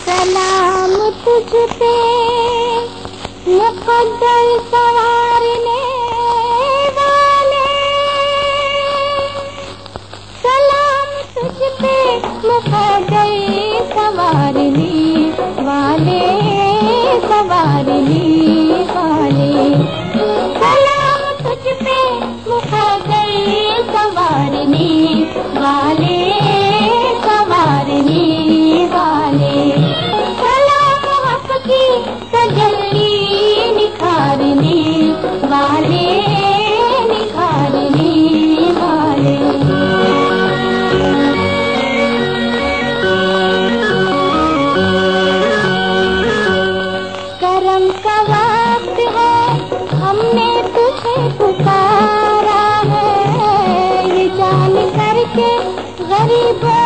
सलाम तुझ पे मुक़द्दर संवारने वाले, सलाम तुझ पे मुक़द्दर संवारने वाले, संवारने वाले, सलाम तुझ पे मुक़द्दर संवारने वाले, संवारने वाले, सलाम हक़ की तजल्ली निखारने वाले, निखारने वाले। करम का वक्त है, हमने तुझे पुकारा है, ये जान करके गरीबों